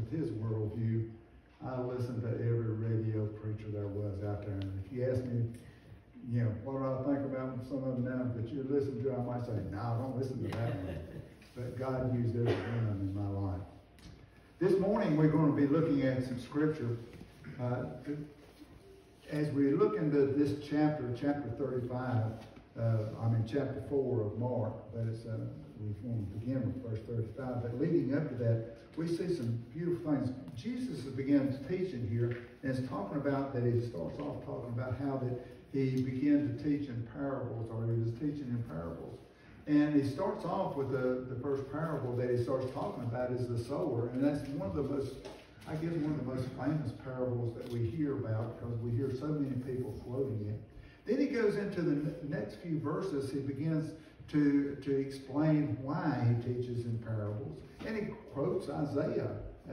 with his worldview, I listened to every radio preacher there was out there. And if you ask me, you know, what do I think about some of them now that you listen to, I might say, no, don't listen to that one. But God used every one of them in my life. This morning we're going to be looking at some scripture. As we look into this chapter 35, chapter 4 of Mark, but it's, we want to begin with verse 35, but leading up to that, we see some beautiful things. Jesus begins teaching here, and it's talking about that he starts off talking about how that he began to teach in parables, or he was teaching in parables. And he starts off with the first parable that he starts talking about is the sower, and that's one of the most, I guess, one of the most famous parables that we hear about because we hear so many people quoting it. Then he goes into the next few verses. He begins to explain why he teaches in parables. And he quotes Isaiah.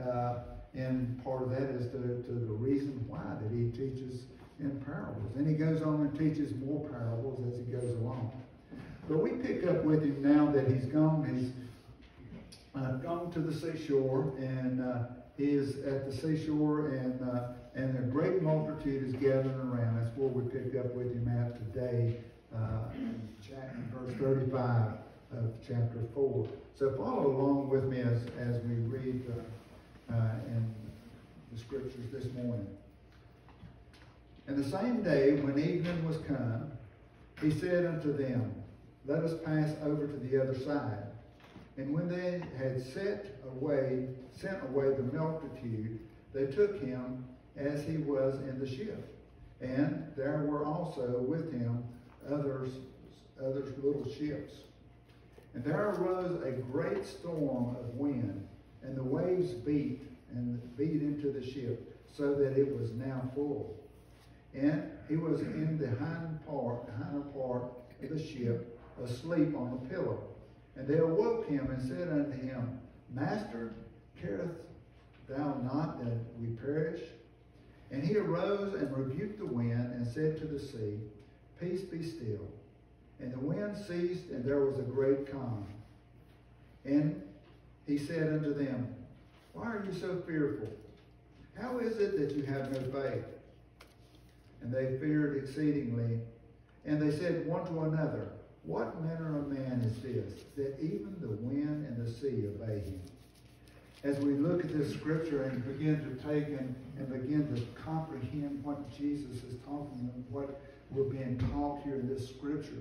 And part of that is to the reason why that he teaches in parables. And he goes on and teaches more parables as he goes along. But we pick up with him now that he's gone. He's gone to the seashore, and he is at the seashore, and a great multitude is gathering around. That's where we pick up with him at today, in verse 35 of chapter 4. So follow along with me as we read in the scriptures this morning. And the same day, when evening was come, he said unto them, Let us pass over to the other side. And when they had sent away the multitude, they took him as he was in the ship. And there were also with him others little ships. And there arose a great storm of wind, and the waves beat into the ship, so that it was now full. And he was in the hinder part of the ship, asleep on the pillow. And they awoke him and said unto him, Master, carest thou not that we perish? And he arose and rebuked the wind and said to the sea, Peace, be still. And the wind ceased, and there was a great calm. And he said unto them, Why are you so fearful? How is it that you have no faith? And they feared exceedingly. And they said one to another, What manner of man is this, that even the wind and the sea obey him? As we look at this scripture and begin to take and begin to comprehend what Jesus is talking about, what we're being taught here in this scripture,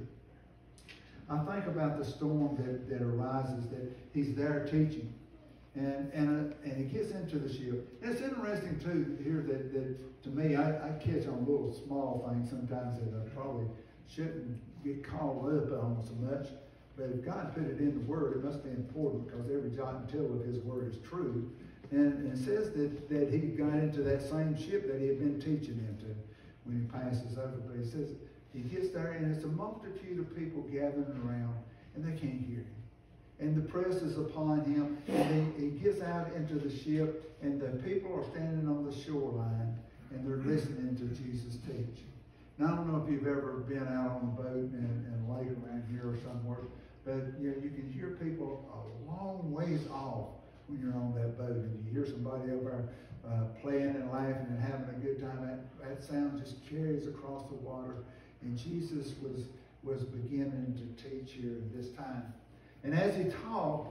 I think about the storm that arises, that he's there teaching. And he gets into the ship. And it's interesting, too, here that to me, I catch on little small things sometimes that I probably shouldn't get caught up on so much. But if God put it in the Word, it must be important because every jot and tittle of His Word is true. And it says that he got into that same ship that he had been teaching into when he passes over. But he says he gets there and it's a multitude of people gathering around and they can't hear him. And the press is upon him. And he gets out into the ship and the people are standing on the shoreline and they're listening to Jesus teach. Now, I don't know if you've ever been out on a boat in a lake around here or somewhere, but you can hear people a long ways off when you're on that boat, and you hear somebody over playing and laughing and having a good time. That sound just carries across the water, and Jesus was beginning to teach here at this time. And as he taught,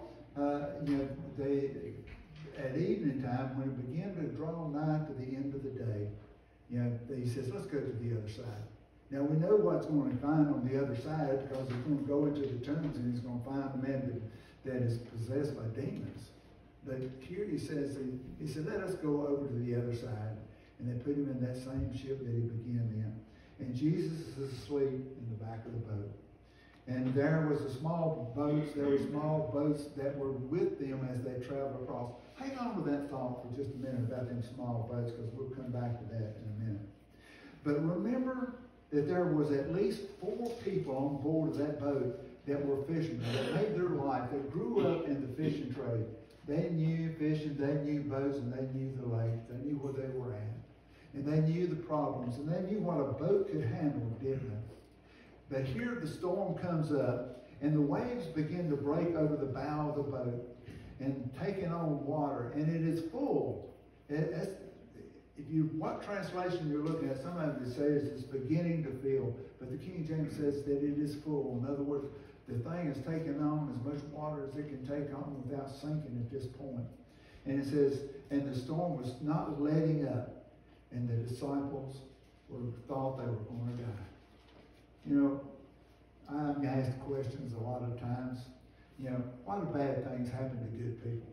at evening time, when it began to draw nigh to the end of the day, he says, let's go to the other side. Now, we know what's going to find on the other side because he's going to go into the tombs and he's going to find a man that is possessed by demons. But here he says, he said, let us go over to the other side. And they put him in that same ship that he began in. And Jesus is asleep in the back of the boat. And there were small boats that were with them as they traveled across. Hang on to that thought for just a minute about them small boats, because we'll come back to that in a minute. But remember that there was at least 4 people on board of that boat that were fishermen, that made their life, that grew up in the fishing trade. They knew fishing, they knew boats, and they knew the lake. They knew where they were at. And they knew the problems, and they knew what a boat could handle, didn't they? But here the storm comes up, and the waves begin to break over the bow of the boat and taking on water, and it is full. What translation you're looking at, some of it says it's beginning to fill, but the King James says that it is full. In other words, the thing is taking on as much water as it can take on without sinking at this point. And it says, and the storm was not letting up, and the disciples thought they were going to die. You know, I'm asked questions a lot of times. You know, why do bad things happen to good people?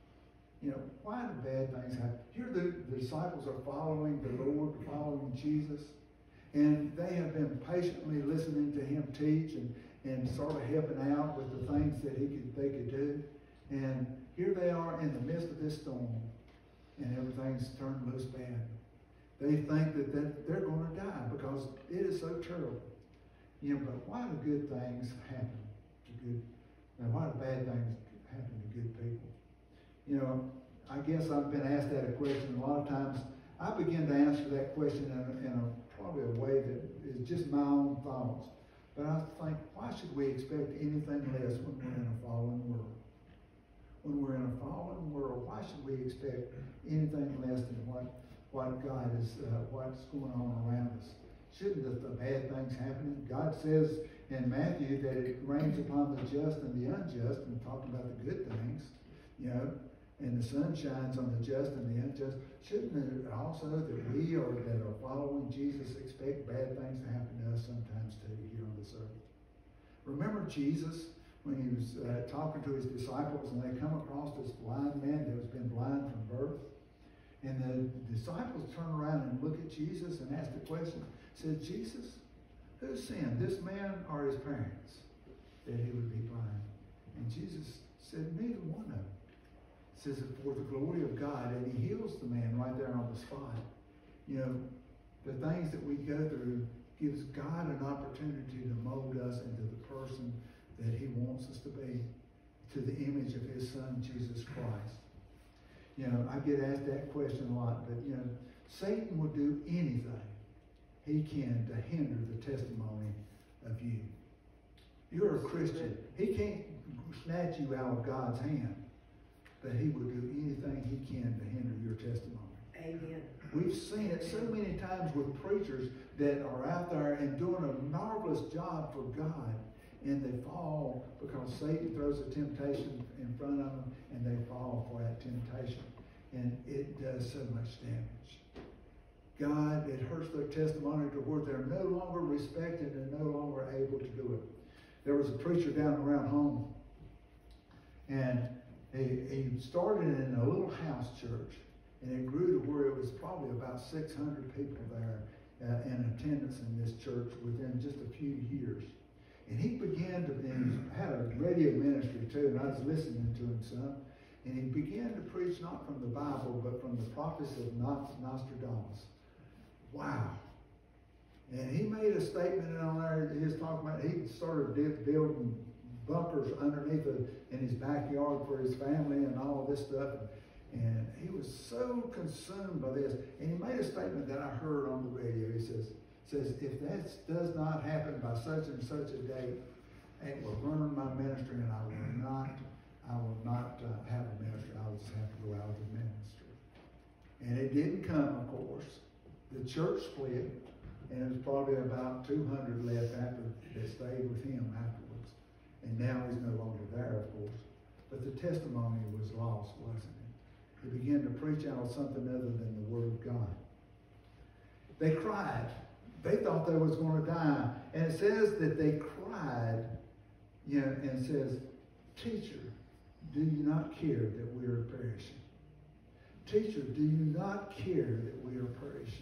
You know, why do bad things happen? Here the disciples are following the Lord, following Jesus, and they have been patiently listening to him teach and sort of helping out with the things that they could do. And here they are in the midst of this storm, and everything's turned loose bad. They think that they're going to die because it is so terrible. You know, but why do good things happen to good? And why do bad things happen to good people? You know, I guess I've been asked that a question a lot of times. I begin to answer that question in probably a way that is just my own thoughts. But I think, why should we expect anything less when we're in a fallen world? When we're in a fallen world, why should we expect anything less than what God is, what's going on around us? Shouldn't the bad things happen? God says in Matthew that it rains upon the just and the unjust, and talking about the good things, you know, and the sun shines on the just and the unjust. Shouldn't it also that we that are following Jesus expect bad things to happen to us sometimes too here on this earth? Remember Jesus when he was talking to his disciples, and they come across this blind man that has been blind from birth. And the disciples turn around and look at Jesus and ask the question, said, Jesus, who sinned, this man or his parents, that he would be blind? And Jesus said, neither one of them. It says it for the glory of God, and he heals the man right there on the spot. You know, the things that we go through gives God an opportunity to mold us into the person that he wants us to be, to the image of his son, Jesus Christ. You know, I get asked that question a lot, but, you know, Satan will do anything he can to hinder the testimony of you. You're a Christian. He can't snatch you out of God's hand, but he will do anything he can to hinder your testimony. Amen. We've seen it so many times with preachers that are out there and doing a marvelous job for God, and they fall because Satan throws a temptation in front of them, and they fall for that temptation. And it does so much damage. God, it hurts their testimony to where they're no longer respected and no longer able to do it. There was a preacher down around home, and he started in a little house church, and it grew to where it was probably about 600 people there in attendance in this church within just a few years. And he began to, and he had a radio ministry too, and I was listening to him some, and he began to preach not from the Bible, but from the prophecy of Nostradamus. Wow. And he made a statement on there, he was talking about, he started building bunkers underneath in his backyard for his family and all of this stuff. And he was so consumed by this. And he made a statement that I heard on the radio. He says, if that does not happen by such and such a date, it will ruin my ministry, and I will not have a ministry. I will just have to go out of the ministry. And it didn't come, of course. The church split, and it was probably about 200 left after that stayed with him afterwards. And now he's no longer there, of course. But the testimony was lost, wasn't it? He began to preach out something other than the Word of God. They cried. They thought they was going to die. And it says that they cried, you know, and it says, Teacher, do you not care that we are perishing? Teacher, do you not care that we are perishing?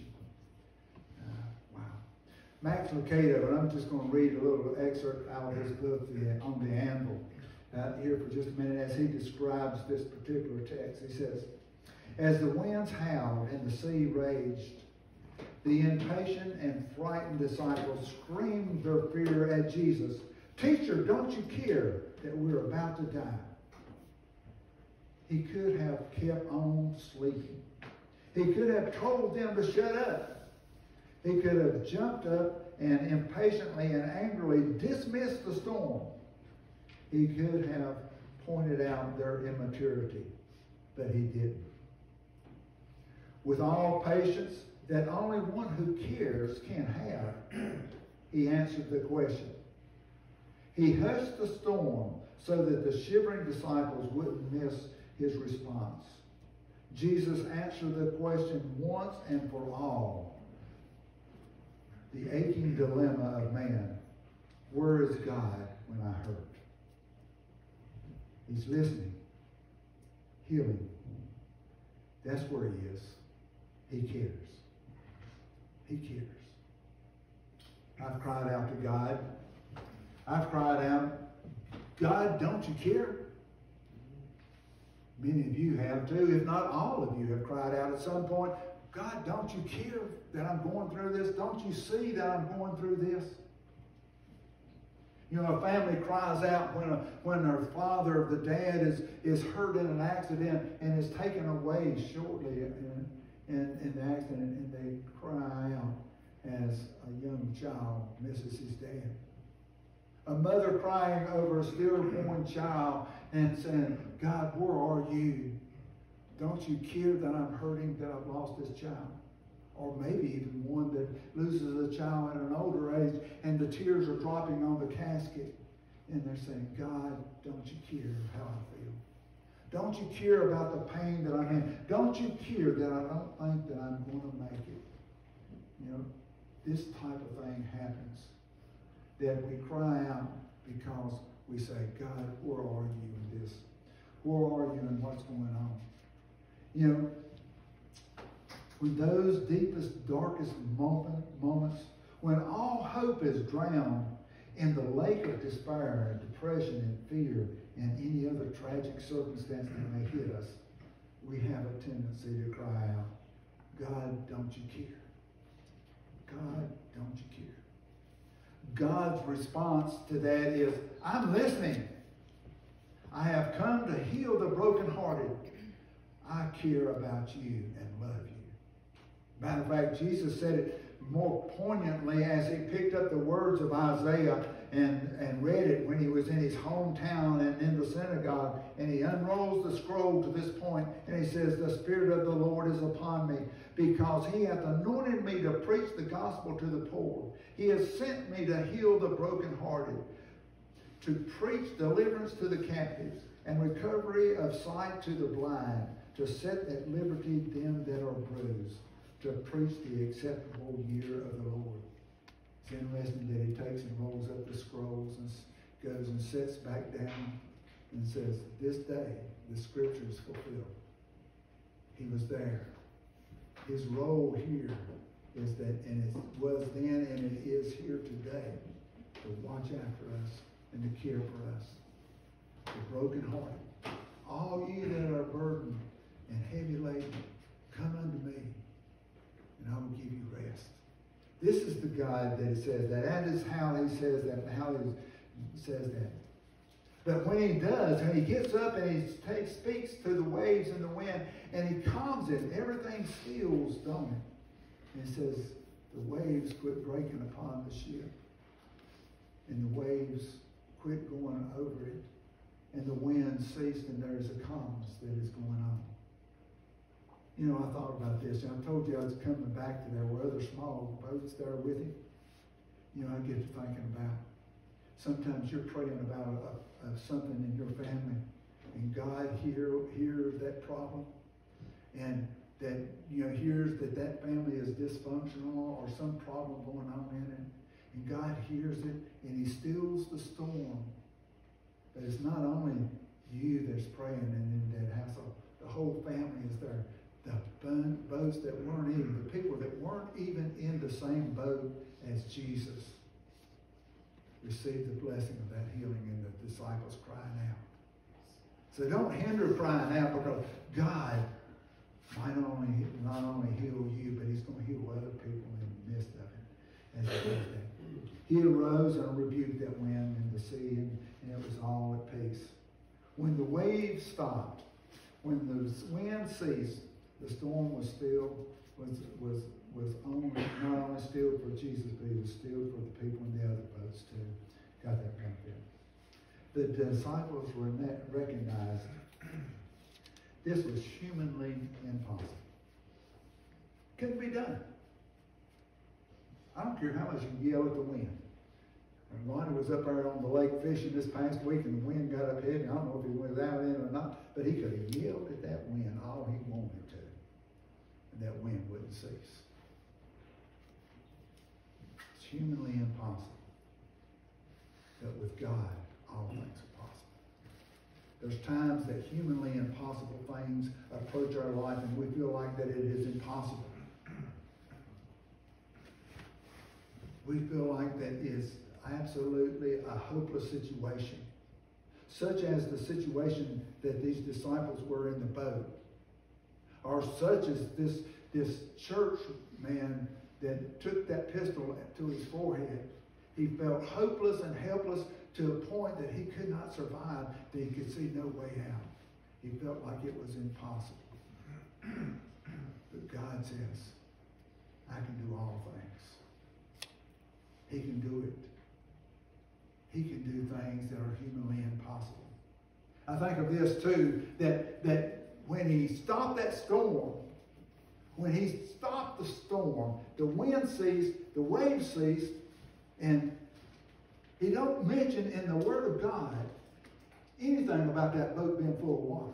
Wow. Max Lucado, and I'm just going to read a little excerpt out of his book, On the Anvil, here for just a minute, as he describes this particular text. He says, as the winds howled and the sea raged, the impatient and frightened disciples screamed their fear at Jesus. Teacher, don't you care that we're about to die? He could have kept on sleeping. He could have told them to shut up. He could have jumped up and impatiently and angrily dismissed the storm. He could have pointed out their immaturity, but he didn't. with all patience that only one who cares can have, he answered the question. He hushed the storm so that the shivering disciples wouldn't miss his response. Jesus answered the question once and for all. The aching dilemma of man. Where is God when I hurt? He's listening. Healing. That's where he is. He cares. He cares. I've cried out to God. I've cried out, God, don't you care? Many of you have too, if not all of you have cried out at some point, God, don't you care that I'm going through this? Don't you see that I'm going through this? You know, a family cries out when their father or the dad is hurt in an accident and is taken away shortly in the accident, and they cry out as a young child misses his dad. A mother crying over a stillborn child and saying, God, where are you? Don't you care that I'm hurting, that I've lost this child? Or maybe even one that loses a child at an older age and the tears are dropping on the casket. And they're saying, God, don't you care how I feel? Don't you care about the pain that I'm in? Don't you care that I don't think that I'm going to make it? You know, this type of thing happens. That we cry out because we say, God, where are you in this? Where are you in what's going on? You know, when those deepest, darkest moments, when all hope is drowned in the lake of despair and depression and fear and any other tragic circumstance that may hit us, we have a tendency to cry out, God, don't you care? God, don't you care? God's response to that is, I'm listening. I have come to heal the brokenhearted. I care about you and love you. Matter of fact, Jesus said it more poignantly as he picked up the words of Isaiah and read it when he was in his hometown and in the synagogue. And he unrolls the scroll to this point and he says, the Spirit of the Lord is upon me because he hath anointed me to preach the gospel to the poor. He has sent me to heal the brokenhearted, to preach deliverance to the captives and recovery of sight to the blind, to set at liberty them that are bruised, to preach the acceptable year of the Lord. It's interesting that he takes and rolls up the scrolls and goes and sits back down and says, this day the scripture is fulfilled. He was there. His role here is that, and it was then and it is here today, to watch after us and to care for us. The brokenhearted. All ye that are burdened and heavy laden, come unto me, and I will give you rest. This is the God that says that. That is how he says that, and how he says that. But when he does, when he gets up and he speaks to the waves and the wind, and he calms it, everything stills, don't it? And he says, the waves quit breaking upon the ship. And the waves quit going over it. And the wind ceased, and there's a calmness that is going on. You know, I thought about this. I told you I was coming back to there were other small boats there with him. You know, I get to thinking about sometimes you're praying about something in your family, and God hears that problem, and that, you know, hears that family is dysfunctional or some problem going on in it, and God hears it, and he stills the storm. But it's not only you that's praying and in that household. The whole family is there. The boats that weren't even, the people that weren't even in the same boat as Jesus received the blessing of that healing, and the disciples crying out. So don't hinder crying out, because God might not only heal you, but he's going to heal other people in the midst of it. As he does that. He arose and rebuked that wind and the sea, and it was all at peace. When the waves stopped, when the wind ceased, the storm was still, was only, not only still for Jesus, but it was still for the people in the other boats too. Got that right there. The disciples were recognized this was humanly impossible. don't care how much you yell at the wind. And Lonnie was up there on the lake fishing this past week, and the wind got up heavy. I don't know if he was out in or not, but he could have yelled at that wind all he wanted to, and that wind wouldn't cease. It's humanly impossible. But with God, all things are possible. There's times that humanly impossible things approach our life, and we feel like that it is impossible. We feel like that is absolutely a hopeless situation, such as the situation that these disciples were in the boat, or such as this church man that took that pistol to his forehead. He felt hopeless and helpless to a point that he could not survive, that he could see no way out. He felt like it was impossible. But God says, I can do all things. He can do it. He can do things that are humanly impossible. I think of this too, that when he stopped that storm, when he stopped the storm, the wind ceased, the waves ceased, and he don't mention in the Word of God anything about that boat being full of water.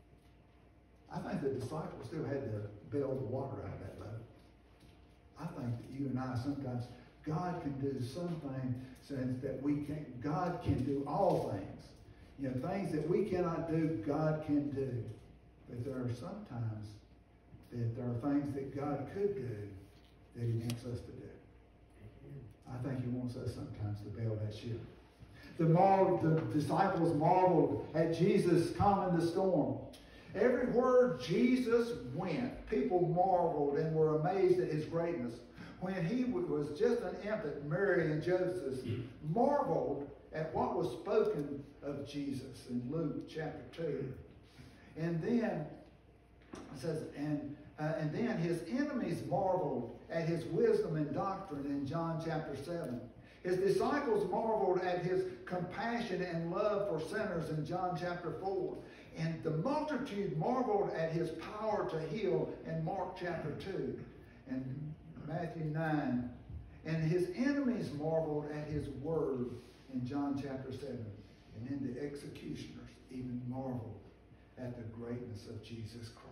I think the disciples still had to bail the water out of that boat. I think that you and I sometimes, God can do something that we can't. God can do all things. You know, things that we cannot do, God can do. But there are sometimes that there are things that God could do that he wants us to do. I think he wants us sometimes to bail that ship. The disciples marveled at Jesus calming the storm. Everywhere Jesus went, people marveled and were amazed at his greatness. When he was just an infant, Mary and Joseph marveled at what was spoken of Jesus in Luke chapter 2. And then it says, and then his enemies marveled at his wisdom and doctrine in John chapter 7. His disciples marveled at his compassion and love for sinners in John chapter 4. And the multitude marveled at his power to heal in Mark chapter 2 and Matthew 9. And his enemies marveled at his word in John chapter 7. And then the executioners even marveled at the greatness of Jesus Christ.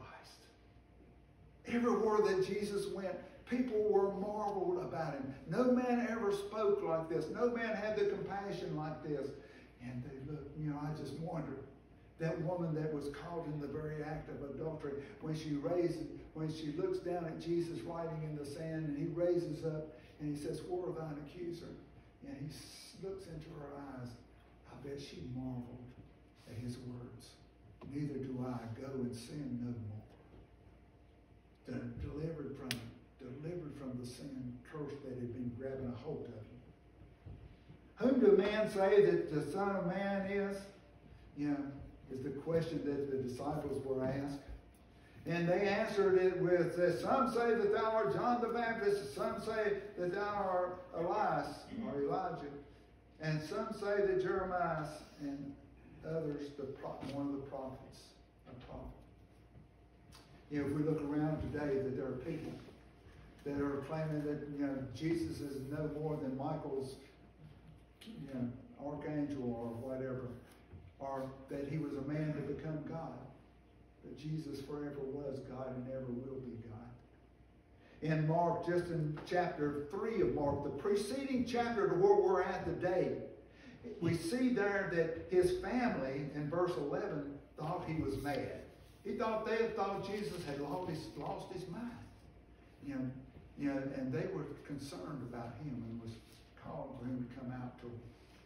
Everywhere that Jesus went, people were marveled about him. No man ever spoke like this. No man had the compassion like this. And they looked, I just wonder, that woman that was caught in the very act of adultery, when she looks down at Jesus writing in the sand, and he raises up and he says, "Where are thine accuser?" And he looks into her eyes. I bet she marveled at his words. Neither do I. Go and sin no more. Delivered from the sin curse that had been grabbing a hold of him. Whom do men say that the Son of Man is? Is the question that the disciples were asked. And they answered it with, some say that thou art John the Baptist, some say that thou art Elias or Elijah, and some say that Jeremiah, and others, one of the prophets, a prophet. If we look around today, that there are people that are claiming that Jesus is no more than Michael's archangel or whatever, or that he was a man to become God. That Jesus forever was God and never will be God. In Mark, just in chapter 3 of Mark, the preceding chapter to where we're at today, we see there that his family, in verse 11, thought he was mad. They thought Jesus had lost his mind. And they were concerned about him and was calling for him to come out to them.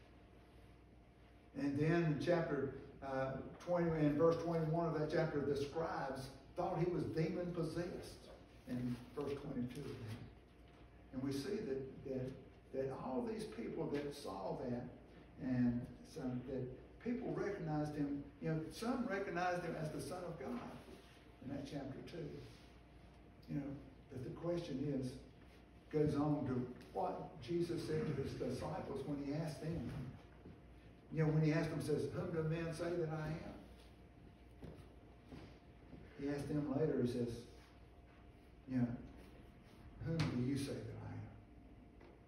And then in chapter 20, in verse 21 of that chapter, the scribes thought he was demon possessed in verse 22. And we see that all these people that saw that, and some that people recognized him, some recognized him as the Son of God in that chapter 2. But the question goes on to what Jesus said to his disciples when he asked them. When he asked them, says, "Whom do men say that I am?" He asked them later, he says, "Whom do you say that I am?"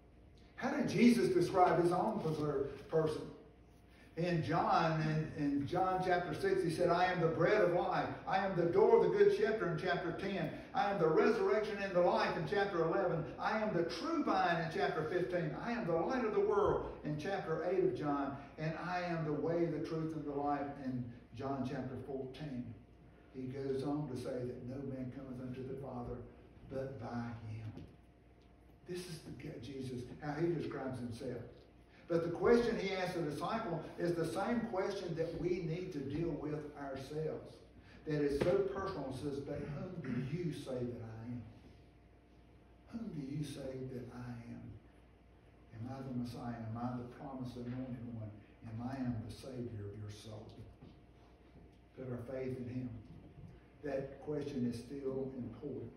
Jesus described his own person. In John chapter 6, he said, I am the bread of life. I am the door of the good shepherd in chapter 10. I am the resurrection and the life in chapter 11. I am the true vine in chapter 15. I am the light of the world in chapter 8 of John. And I am the way, the truth, and the life in John chapter 14. He goes on to say that no man cometh unto the Father but by him. This is Jesus, how he describes himself. But the question he asked the disciple is the same question that we need to deal with ourselves. That is so personal. It says, but whom do you say that I am? Whom do you say that I am? Am I the Messiah? Am I the promised anointed one? Am I the Savior of your soul? Put our faith in him. That question is still important.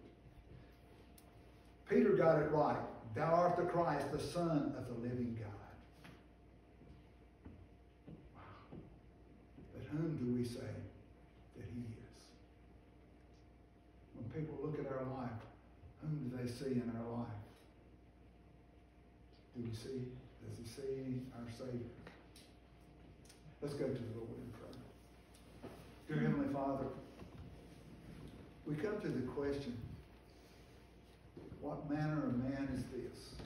Peter got it right. Thou art the Christ, the Son of the living God. Wow. But whom do we say that he is? When people look at our life, whom do they see in our life? Does he see our Savior? Let's go to the Lord in prayer. Dear Heavenly Father, we come to the question, what manner of man is this?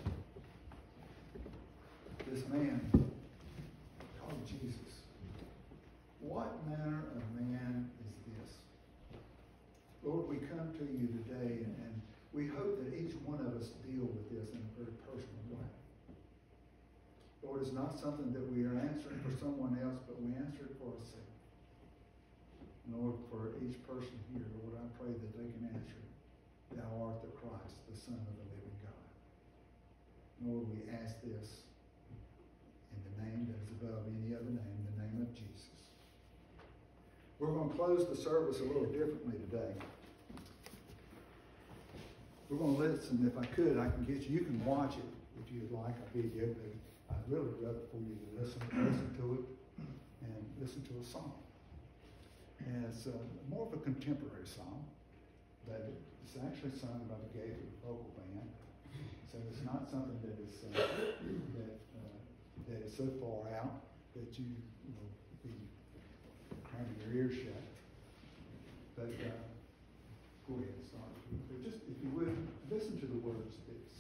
This man called Jesus. What manner of man is this? Lord, we come to you today and we hope that each one of us deal with this in a very personal way. Lord, it's not something that we are answering for someone else, but we answer it for ourselves. Lord, for each person here, Lord, I pray that they can answer, thou art the Christ, the Son of the living God. Lord, we ask this in the name that is above any other name, the name of Jesus. We're going to close the service a little differently today. We're going to listen. If I could, I can get you. You can watch it if you'd like a video, but I'd really rather for you to listen to it and listen to a song. And it's more of a contemporary song, but it's actually sung by the Gaither Vocal Band. So it's not something that is that is so far out that you will be cramming your ears shut. But go ahead, start. But just if you would listen to the words of this.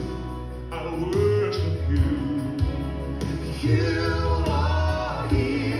You are here.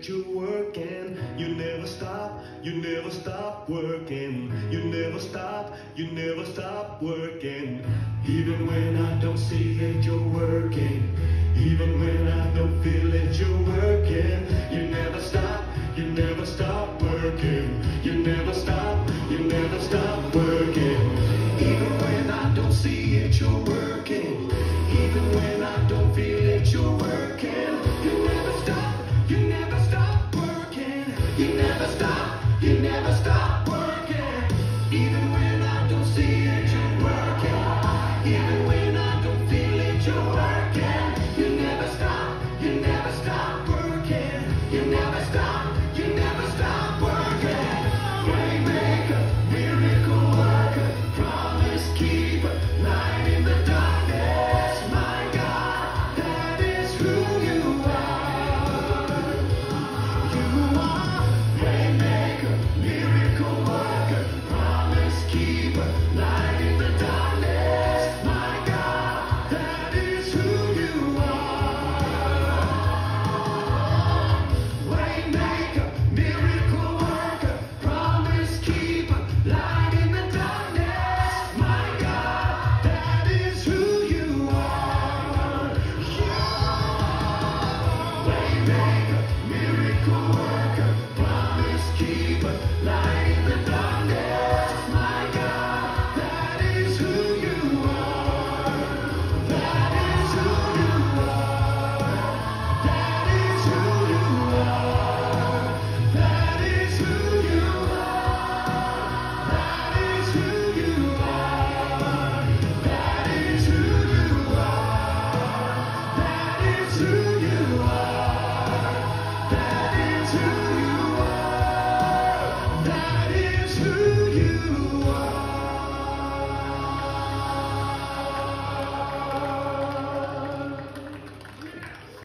that you're working. You never stop, you never stop working. You never stop, you never stop working. Even when I don't see that you're working, even when I don't feel that you're working, you never stop, you never stop working. You never stop, you never stop working. Even when I don't see it, you're working. Even when I don't feel it, you're working. You never stop, you never stop working. You never stop, you never stop working. Even when I don't see it, you're working. Even when I don't feel it, you're working. You never stop, you never stop working. You never stop.